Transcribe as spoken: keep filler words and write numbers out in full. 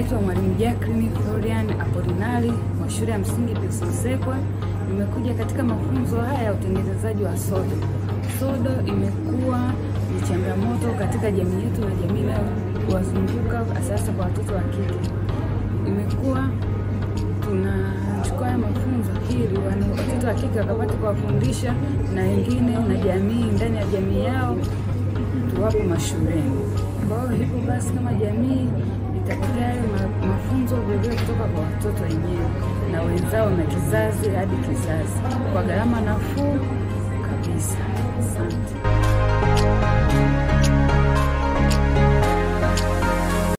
Naitwa Mwalimu Jackline Florian wa shule ya msingi Pius Msekwa. Nimekuja katika mafunzo haya ya utengenezaji wa sodo. Sodo imekuwa ni changamoto katika jamii yetu na jamii inayowazunguka, hasa kwa watoto wa kike. Imekuwa tunachukua mafunzo ili watoto wa kike wakapate kuwafundisha na wengine na jamii ndani ya jamii yao tuwapo mashuleni. Kwa hiyo hivyo basi kama jamii itapokea mafunzo vile kutoka kwa watoto wenyewe na wenzao na kizazi hadi kizazi kwa gharama nafuu kabisa. Asante.